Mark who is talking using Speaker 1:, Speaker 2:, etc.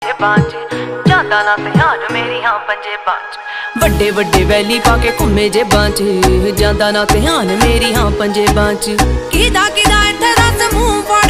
Speaker 1: ਜਾਂਦਾ ਨਾ ਧਿਆਨ ਮੇਰੀ ਹਾਂ ਪੰਜੇ ਬਾਂਝ ਵੱਡੇ ਵੱਡੇ ਵੈਲੀ ਪਾ ਕੇ ਘੁੰਮੇ ਜੇ ਬਾਂਝ ਜਾਂਦਾ ਨਾ ਧਿਆਨ ਮੇਰੀ ਹਾਂ ਪੰਜੇ ਬਾਂਝ
Speaker 2: ਕਿਦਾ ਇੱਥੇ ਦੱਸ ਮੂੰਹ